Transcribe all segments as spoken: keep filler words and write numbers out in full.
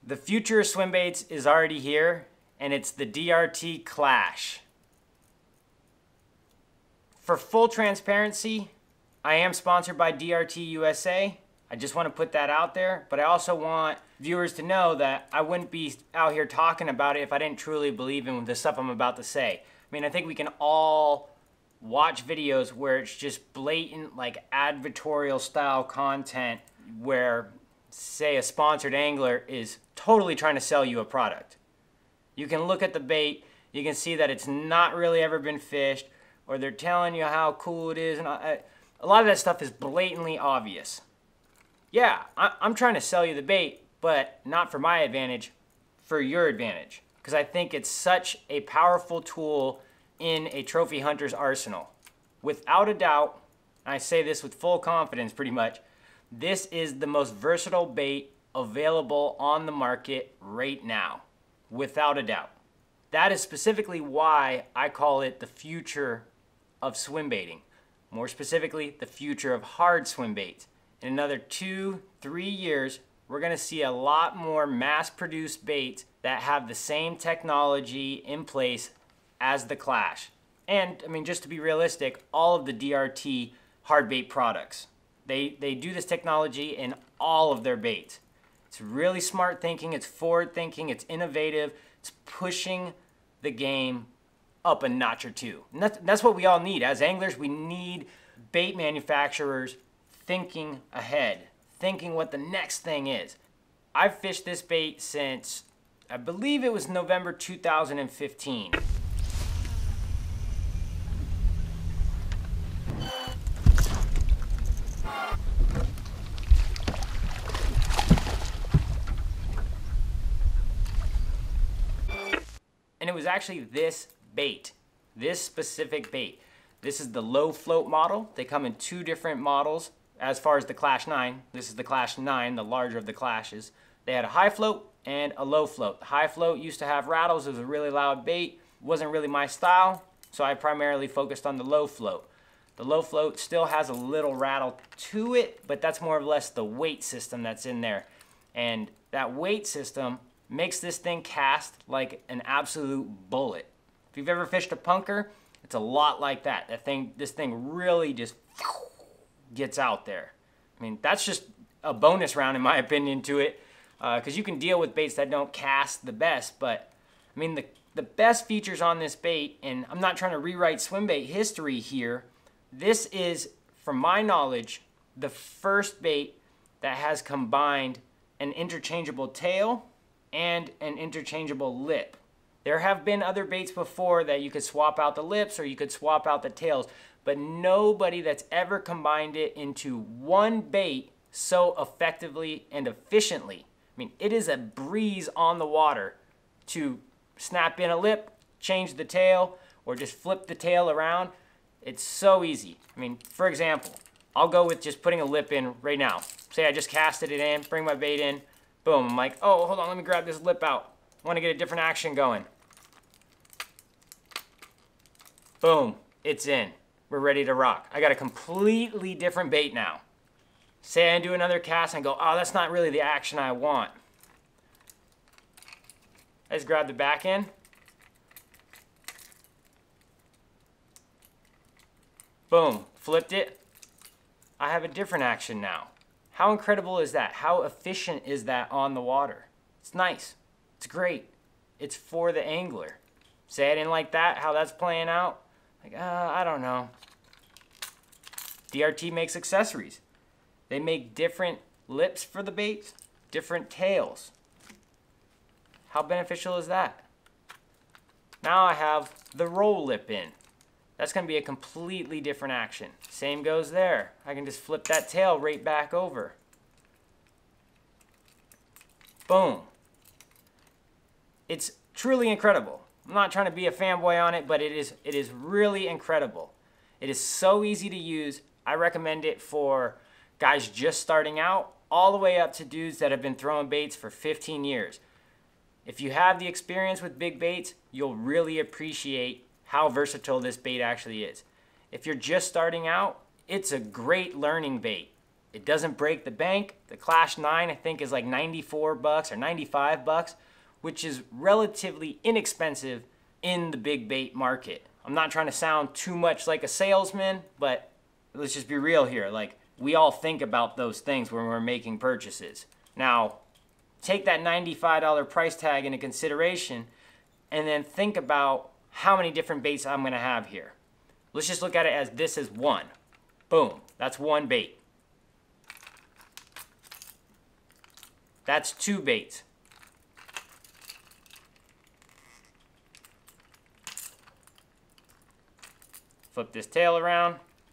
The future of swim baits is already here, and it's the D R T Klash. For full transparency, I am sponsored by D R T U S A. I just want to put that out there, but I also want viewers to know that I wouldn't be out here talking about it if I didn't truly believe in the stuff I'm about to say. I mean, I think we can all watch videos where it's just blatant, like advertorial style content where, say, a sponsored angler is totally trying to sell you a product. You can look at the bait, you can see that it's not really ever been fished, or they're telling you how cool it is, and I, a lot of that stuff is blatantly obvious. Yeah, I, I'm trying to sell you the bait, but not for my advantage, for your advantage. Because I think it's such a powerful tool in a trophy hunter's arsenal. Without a doubt, and I say this with full confidence pretty much, this is the most versatile bait available on the market right now. Without a doubt. That is specifically why I call it the future of swim baiting. More specifically, the future of hard swim baits. In another two, three years, we're gonna see a lot more mass-produced baits that have the same technology in place as the Klash. And, I mean, just to be realistic, all of the D R T hard bait products. They, they do this technology in all of their baits. It's really smart thinking, it's forward thinking, it's innovative, it's pushing the game up a notch or two. And that's, that's what we all need. As anglers, we need bait manufacturers thinking ahead, thinking what the next thing is. I've fished this bait since, I believe it was November two thousand fifteen. And it was actually this bait, this specific bait. This is the low float model. They come in two different models as far as the Klash nine. This is the Klash nine, the larger of the Clashes. They had a high float and a low float. The high float used to have rattles. It was a really loud bait. Wasn't really my style, so I primarily focused on the low float. The low float still has a little rattle to it, but that's more or less the weight system that's in there. And that weight system makes this thing cast like an absolute bullet. If you've ever fished a punker, it's a lot like that. That thing, this thing really just gets out there. I mean, that's just a bonus round in my opinion to it, because uh, you can deal with baits that don't cast the best. But I mean, the the best features on this bait, and I'm not trying to rewrite swim bait history here. This is, from my knowledge, the first bait that has combined an interchangeable tail and an interchangeable lip. There have been other baits before that you could swap out the lips or you could swap out the tails, but nobody that's ever combined it into one bait so effectively and efficiently. I mean, it is a breeze on the water to snap in a lip, change the tail, or just flip the tail around. It's so easy. I mean, for example, I'll go with just putting a lip in right now. Say I just casted it in, bring my bait in, boom. I'm like, oh, hold on, let me grab this lip out. I want to get a different action going. Boom, it's in. We're ready to rock. I got a completely different bait now. Say I do another cast and go, oh, that's not really the action I want. I just grab the back end. Boom, flipped it. I have a different action now. How incredible is that? How efficient is that on the water? It's nice. It's great. It's for the angler. Say I didn't like that, how that's playing out. Like, uh, I don't know. D R T makes accessories. They make different lips for the baits, different tails. How beneficial is that? Now I have the roll lip in. That's going to be a completely different action. Same goes there. I can just flip that tail right back over. Boom. It's truly incredible. I'm not trying to be a fanboy on it, but it is, it is really incredible. It is so easy to use. I recommend it for guys just starting out, all the way up to dudes that have been throwing baits for fifteen years. If you have the experience with big baits, you'll really appreciate how versatile this bait actually is. If you're just starting out, it's a great learning bait. It doesn't break the bank. The Klash nine I think is like ninety-four bucks or ninety-five bucks, which is relatively inexpensive in the big bait market. I'm not trying to sound too much like a salesman, but let's just be real here. Like, we all think about those things when we're making purchases. Now, take that ninety-five dollar price tag into consideration and then think about how many different baits I'm gonna have here. Let's just look at it as this is one. Boom, that's one bait. That's two baits. Flip this tail around.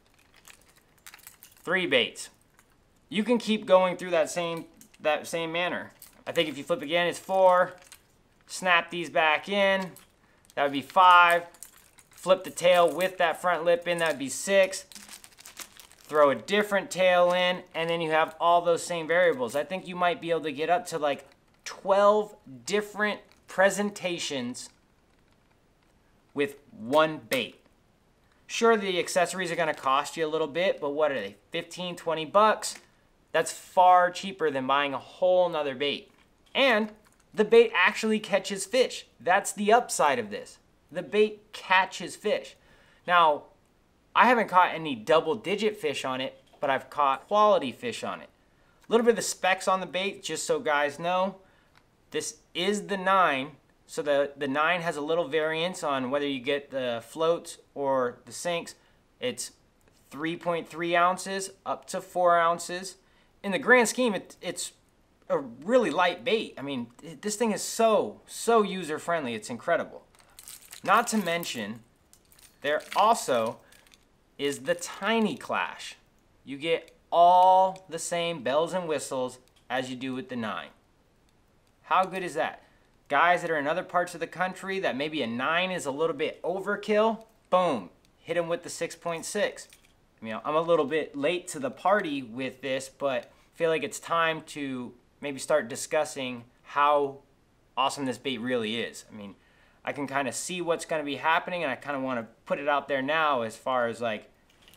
Three baits. You can keep going through that same that same manner. I think if you flip again, it's four. Snap these back in. That would be five. Flip the tail with that front lip in. That would be six. Throw a different tail in, and then you have all those same variables. I think you might be able to get up to like twelve different presentations with one bait. Sure, the accessories are going to cost you a little bit, but what are they, fifteen, twenty bucks? That's far cheaper than buying a whole nother bait. And the bait actually catches fish. That's the upside of this. The bait catches fish. Now, I haven't caught any double-digit fish on it, but I've caught quality fish on it. A little bit of the specs on the bait, just so guys know. This is the nine, so the, the nine has a little variance on whether you get the floats or the sinks. It's three point three ounces up to four ounces. In the grand scheme, it, it's a really light bait. I mean, it, this thing is so, so user-friendly. It's incredible. Not to mention, there also is the tiny Klash. You get all the same bells and whistles as you do with the nine. How good is that? Guys that are in other parts of the country that maybe a nine is a little bit overkill, boom, hit them with the six point six. You know, I'm a little bit late to the party with this, but I feel like it's time to maybe start discussing how awesome this bait really is. I mean, I can kind of see what's going to be happening, and I kind of want to put it out there now as far as like,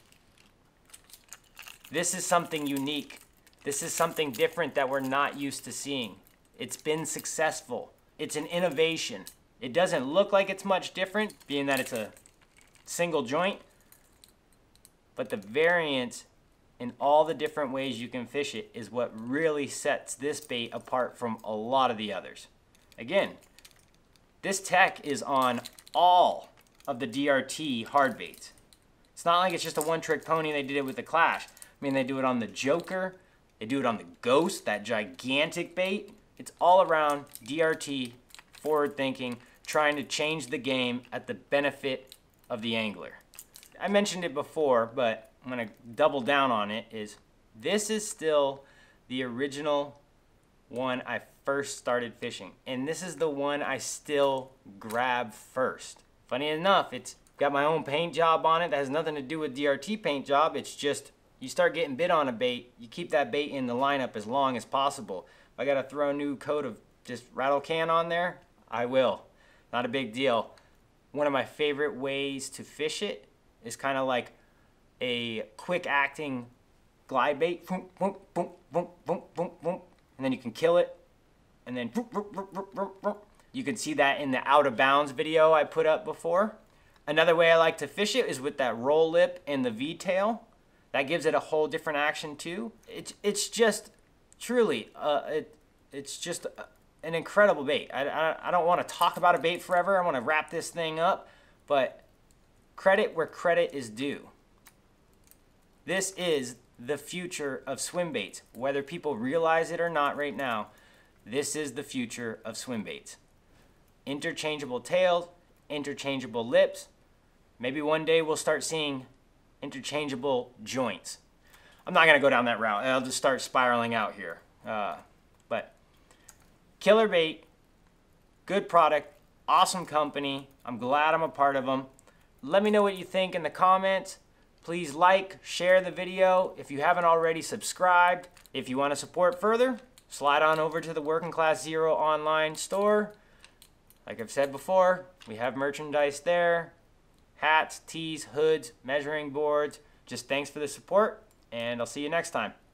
this is something unique. This is something different that we're not used to seeing. It's been successful. It's an innovation. It doesn't look like it's much different, being that it's a single joint, but the variance in all the different ways you can fish it is what really sets this bait apart from a lot of the others. Again, this tech is on all of the D R T hard baits. It's not like it's just a one-trick pony. They did it with the Klash. I mean, they do it on the Joker. They do it on the Ghost, that gigantic bait. It's all around D R T, forward thinking, trying to change the game at the benefit of the angler. I mentioned it before, but I'm going to double down on it, is this is still the original one I first started fishing. And this is the one I still grab first. Funny enough, it's got my own paint job on it. That has nothing to do with D R T paint job. It's just, you start getting bit on a bait, you keep that bait in the lineup as long as possible. If I got to throw a new coat of just rattle can on there, I will. Not a big deal. One of my favorite ways to fish it is kind of like a quick acting glide bait. Boom, boom, boom, boom, boom, boom, boom. And then you can kill it. And then boom, boom, boom, boom, boom, boom. You can see that in the out of bounds video I put up before. Another way I like to fish it is with that roll lip and the V-tail. That gives it a whole different action too. It's, it's just truly, uh, it, it's just an incredible bait. I, I, I don't want to talk about a bait forever. I want to wrap this thing up, but credit where credit is due. This is the future of swim baits. Whether people realize it or not right now, this is the future of swim baits. Interchangeable tails, interchangeable lips. Maybe one day we'll start seeing interchangeable joints. I'm not going to go down that route. I'll just start spiraling out here. Uh, but killer bait, good product, awesome company. I'm glad I'm a part of them. Let me know what you think in the comments. Please like, share the video. If you haven't already subscribed, if you want to support further, slide on over to the Working Class Zero online store. Like I've said before, we have merchandise there. Hats, tees, hoods, measuring boards. Just thanks for the support, and I'll see you next time.